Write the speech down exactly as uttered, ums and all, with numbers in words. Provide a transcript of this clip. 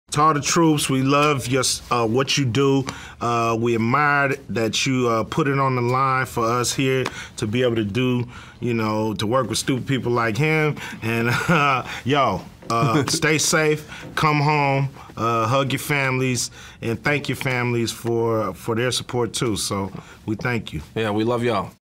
To all the troops, we love your, uh, what you do. Uh, we admire that you uh, put it on the line for us here to be able to do, you know, to work with stupid people like him. And uh, yo, uh, stay safe, come home, uh, hug your families, and thank your families for, for their support too. So we thank you. Yeah, we love y'all.